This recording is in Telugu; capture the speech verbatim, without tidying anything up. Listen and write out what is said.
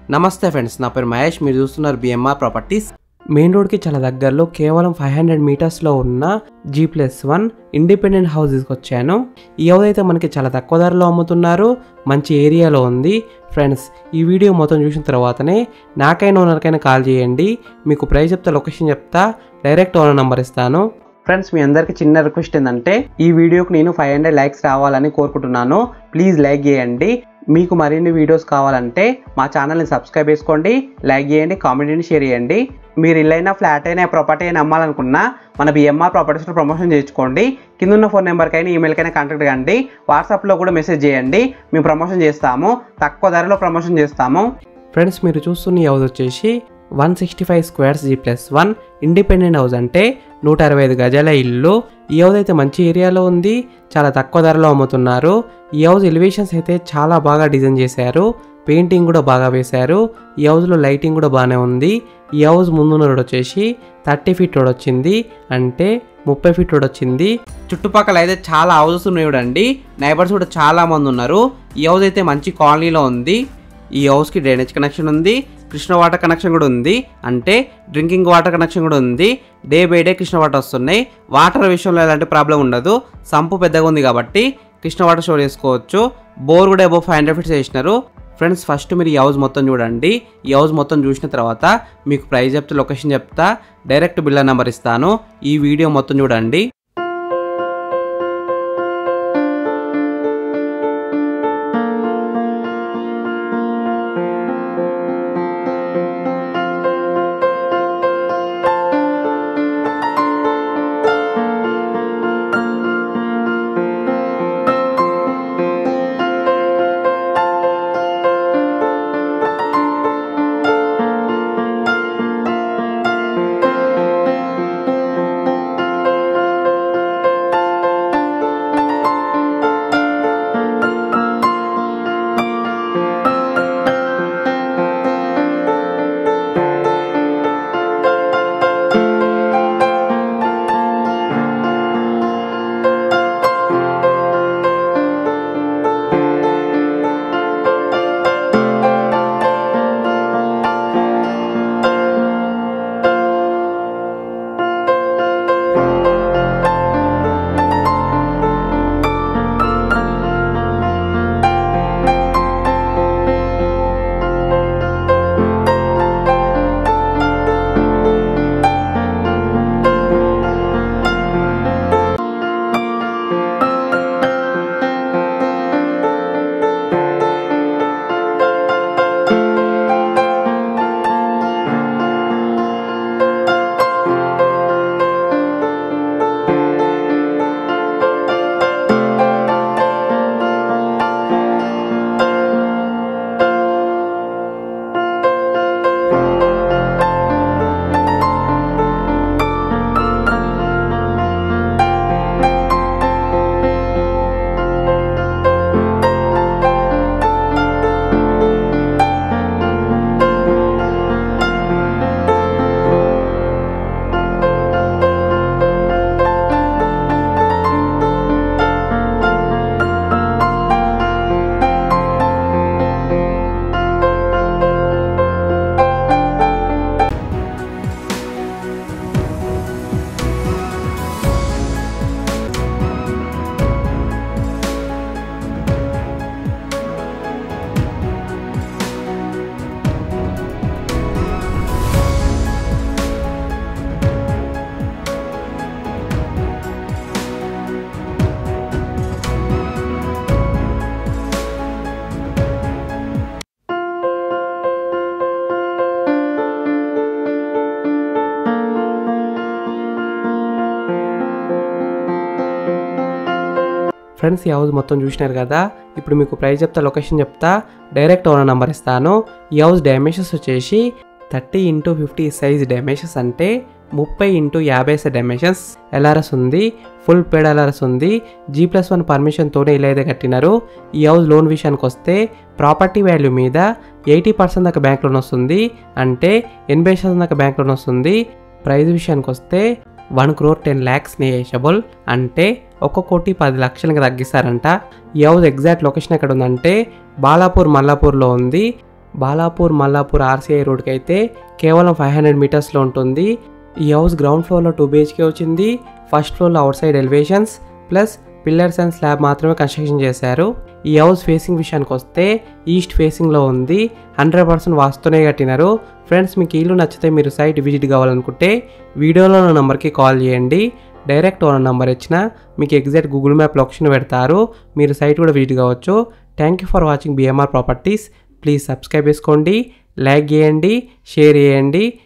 నమస్తే ఫ్రెండ్స్, నా పేరు మహేష్. మీరు చూస్తున్నారు బిఎంఆర్ ప్రాపర్టీస్. మెయిన్ రోడ్కి చాలా దగ్గరలో కేవలం ఫైవ్ హండ్రెడ్ మీటర్స్లో ఉన్న G plus one independent house తీసుకొచ్చాను. ఈ హౌస్ అయితే మనకి చాలా తక్కువ ధరలో అమ్ముతున్నారు, మంచి ఏరియాలో ఉంది. ఫ్రెండ్స్, ఈ వీడియో మొత్తం చూసిన తర్వాతనే నాకైనా ఓనర్కైనా కాల్ చేయండి. మీకు ప్రైస్ చెప్తా, లొకేషన్ చెప్తా, డైరెక్ట్ ఓనర్ నెంబర్ ఇస్తాను. ఫ్రెండ్స్, మీ అందరికి చిన్న రిక్వెస్ట్ ఏంటంటే ఈ వీడియోకి నేను ఫైవ్ హండ్రెడ్ లైక్స్ రావాలని కోరుకుంటున్నాను. ప్లీజ్ లైక్ చేయండి. మీకు మరిన్ని వీడియోస్ కావాలంటే మా ఛానల్ని సబ్స్క్రైబ్ చేసుకోండి, లైక్ చేయండి, కామెంట్ చేయండి, షేర్ చేయండి. మీరు ఇల్లైనా ఫ్లాట్ అయినా ప్రాపర్టీ అయినా అమ్మాలనుకున్నా మన బిఎంఆర్ ప్రాపర్టీస్లో ప్రమోషన్ చేయించుకోండి. కింద ఉన్న ఫోన్ నెంబర్కైనా ఈమెయిల్కైనా కాంటాక్ట్ కండి. వాట్సాప్లో కూడా మెసేజ్ చేయండి, మేము ప్రమోషన్ చేస్తాము, తక్కువ ధరలో ప్రమోషన్ చేస్తాము. ఫ్రెండ్స్, మీరు చూస్తున్న ఈ హౌస్ వచ్చేసి one sixty five squares G plus one independent house, అంటే నూట అరవై ఐదు గజాల ఇల్లు. ఈ హౌస్ అయితే మంచి ఏరియాలో ఉంది, చాలా తక్కువ ధరలో అమ్ముతున్నారు. ఈ హౌస్ ఎలివేషన్స్ అయితే చాలా బాగా డిజైన్ చేశారు, పెయింటింగ్ కూడా బాగా వేశారు. ఈ హౌస్లో లైటింగ్ కూడా బాగానే ఉంది. ఈ హౌస్ ముందున్న రోడ్ వచ్చేసి థర్టీ ఫీట్ రోడ్ వచ్చింది, అంటే ముప్పై ఫీట్ రోడ్ వచ్చింది. చుట్టుపక్కల అయితే చాలా హౌసెస్ ఉన్నాయి చూడండి, నైబర్స్ కూడా చాలా మంది ఉన్నారు. ఈ హౌస్ అయితే మంచి కాలనీలో ఉంది. ఈ హౌస్కి డ్రైనేజ్ కనెక్షన్ ఉంది, కృష్ణ వాటర్ కనెక్షన్ కూడా ఉంది, అంటే డ్రింకింగ్ వాటర్ కనెక్షన్ కూడా ఉంది. Day by day Krishna water వస్తున్నాయి. వాటర్ విషయంలో ఎలాంటి ప్రాబ్లం ఉండదు, సంపు పెద్దగా ఉంది కాబట్టి కృష్ణ వాటర్ స్టోర్ చేసుకోవచ్చు. బోర్ కూడా అబౌవ్ ఫైవ్ హండ్రెడ్ ఫీట్స్ వేసినారు. ఫ్రెండ్స్, ఫస్ట్ మీరు ఈ హౌస్ మొత్తం చూడండి. ఈ హౌస్ మొత్తం చూసిన తర్వాత మీకు ప్రైస్ చెప్తా, లొకేషన్ చెప్తా, డైరెక్ట్ బిల్డర్ నెంబర్ ఇస్తాను. ఈ వీడియో మొత్తం చూడండి. ఫ్రెండ్స్, ఈ హౌస్ మొత్తం చూసినారు కదా. ఇప్పుడు మీకు ప్రైస్ చెప్తా, లొకేషన్ చెప్తా, డైరెక్ట్ ఓనర్ నెంబర్ ఇస్తాను. ఈ హౌస్ డైమెన్షన్స్ వచ్చేసి thirty into fifty size dimensions, అంటే ముప్పై ఇంటూ యాభై డైమెన్షన్స్. ఎల్ఆర్ఎస్ ఉంది, ఫుల్ పేడ్ ఎల్ఆర్ఎస్ ఉంది. జీ ప్లస్ వన్ పర్మిషన్తోనే ఇలా అయితే కట్టినారు. ఈ హౌస్ లోన్ విషయానికి వస్తే ప్రాపర్టీ వాల్యూ మీద ఎయిటీ పర్సెంట్ దాకా బ్యాంక్ లోన్ వస్తుంది, అంటే ఎనభై శాతం దాకా బ్యాంక్ లోన్ వస్తుంది. ప్రైస్ విషయానికి వస్తే one crore ten lakhs negotiable, అంటే ఒక కోటి పది లక్షలకి తగ్గిస్తారంట. ఈ హౌస్ ఎగ్జాక్ట్ లొకేషన్ ఎక్కడ ఉందంటే బాలాపూర్ మల్లాపూర్లో ఉంది. బాలాపూర్ మల్లాపూర్ ఆర్సీఐ రోడ్కి అయితే కేవలం ఫైవ్ హండ్రెడ్ మీటర్స్లో ఉంటుంది. ఈ హౌస్ గ్రౌండ్ ఫ్లోర్లో టూ బిహెచ్కే వచ్చింది. ఫస్ట్ ఫ్లోర్లో outside elevations plus pillars and slab మాత్రమే కన్స్ట్రక్షన్ చేశారు. ఈ హౌస్ ఫేసింగ్ విషయానికి వస్తే ఈస్ట్ ఫేసింగ్లో ఉంది. హండ్రెడ్ పర్సెంట్ వాస్తునే కట్టినారు. ఫ్రెండ్స్, మీకు ఇల్లు నచ్చితే మీరు సైట్ విజిట్ కావాలనుకుంటే వీడియోలో ఉన్న నెంబర్కి కాల్ చేయండి. డైరెక్ట్ ఓనర్ నెంబర్ ఇచ్చిన మీకు ఎగ్జాక్ట్ గూగుల్ మ్యాప్ లొకేషన్ పెడతారు. మీరు సైట్ కూడా విజిట్ కావచ్చు. Thank you for watching BMR properties. Please subscribe చేసుకోండి, లైక్ చేయండి, షేర్ చేయండి.